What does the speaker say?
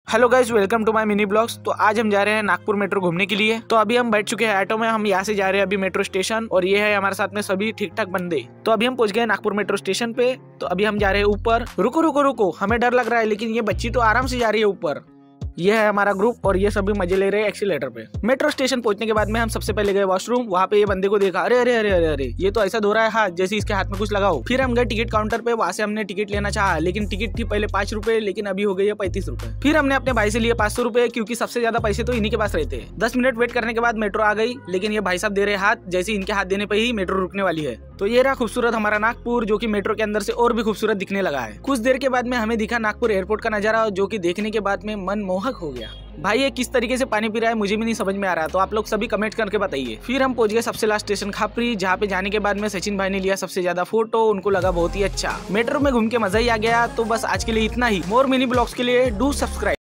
Hello guys, welcome to my mini blogs. तो आज हम जा रहे हैं नागपुर मेट्रो घूमने के लिए। तो अभी हम बैठ चुके हैं ऑटो में। हम यहाँ से जा रहे हैं अभी मेट्रो स्टेशन, और ये है हमारे साथ में सभी ठीक ठाक बंदे। तो अभी हम पहुंच गए नागपुर मेट्रो स्टेशन पे। तो अभी हम जा रहे हैं ऊपर। रुको रुको रुको, हमें डर लग रहा है, लेकिन ये बच्ची तो आराम से जा रही है ऊपर। ये है हमारा ग्रुप और ये सभी मजे ले रहे हैं एक्सीलेटर पे। मेट्रो स्टेशन पहुंचने के बाद में हम सबसे पहले गए वॉशरूम। वहाँ पे ये बंदे को देखा, अरे अरे अरे अरे अरे, ये तो ऐसा धो रहा है हाथ जैसे इसके हाथ में कुछ लगाओ। फिर हम गए टिकट काउंटर पे। वहाँ से हमने टिकट लेना चाहा, लेकिन टिकट थी पहले 5 रुपए, लेकिन अभी हो गई है 35 रुपए। फिर हमने अपने भाई से लिए 500 रुपए, क्योंकि सबसे ज्यादा पैसे तो इन्हीं के पास रहते हैं। 10 मिनट वेट करने के बाद मेट्रो आ गई, लेकिन ये भाई साहब दे रहे हाथ जैसे इनके हाथ देने पे ही मेट्रो रुकने वाली है। तो ये रहा खूबसूरत हमारा नागपुर, जो कि मेट्रो के अंदर से और भी खूबसूरत दिखने लगा है। कुछ देर के बाद में हमें दिखा नागपुर एयरपोर्ट का नजारा, जो कि देखने के बाद में मन मोहक हो गया। भाई ये किस तरीके से पानी पी रहा है मुझे भी नहीं समझ में आ रहा, तो आप लोग सभी कमेंट करके बताइए। फिर हम पहुंच गए सबसे लास्ट स्टेशन खापरी, जहाँ पे जाने के बाद में सचिन भाई ने लिया सबसे ज्यादा फोटो। उनको लगा बहुत ही अच्छा। मेट्रो में घूम के मजा ही आ गया। तो बस आज के लिए इतना ही। मोर मिनी ब्लॉग्स के लिए डू सब्सक्राइब।